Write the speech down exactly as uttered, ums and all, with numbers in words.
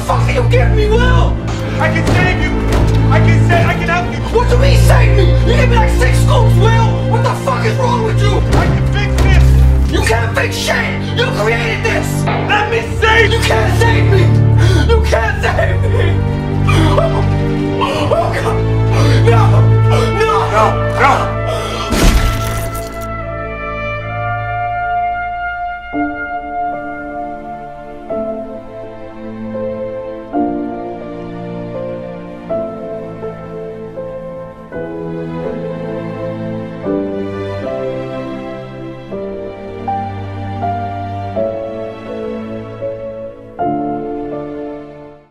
fuck can you give me, Will? I can save you! I can save, I can help you! What do you mean save me? You give me like six scoops, Will! What the fuck is wrong with you? I can fix this! You can't fix shit! You created this! Let me save You can't save me! You can't!